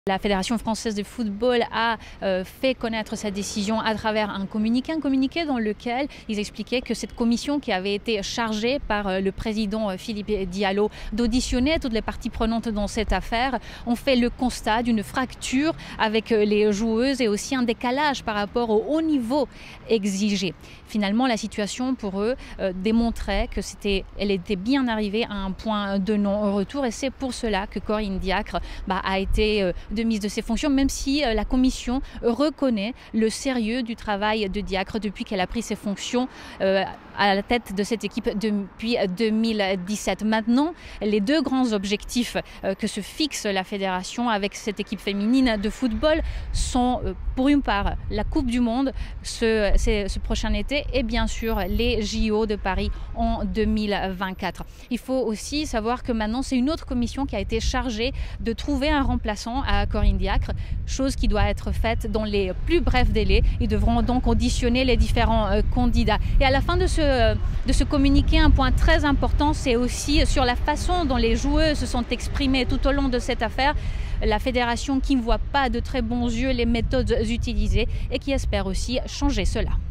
La Fédération française de football a fait connaître sa décision à travers un communiqué dans lequel ils expliquaient que cette commission qui avait été chargée par le président Philippe Diallo d'auditionner toutes les parties prenantes dans cette affaire ont fait le constat d'une fracture avec les joueuses et aussi un décalage par rapport au haut niveau exigé. Finalement, la situation pour eux démontrait qu'elle était bien arrivée à un point de non-retour et c'est pour cela que Corinne Diacre a été mise de ses fonctions, même si la commission reconnaît le sérieux du travail de Diacre depuis qu'elle a pris ses fonctions à la tête de cette équipe depuis 2017. Maintenant, les deux grands objectifs que se fixe la fédération avec cette équipe féminine de football sont pour une part la Coupe du Monde ce prochain été et bien sûr les JO de Paris en 2024. Il faut aussi savoir que maintenant c'est une autre commission qui a été chargée de trouver un remplaçant à Corinne Diacre, chose qui doit être faite dans les plus brefs délais. Ils devront donc auditionner les différents candidats. Et à la fin de ce communiqué, un point très important, c'est aussi sur la façon dont les joueuses se sont exprimées tout au long de cette affaire. La fédération qui ne voit pas de très bons yeux les méthodes utilisées et qui espère aussi changer cela.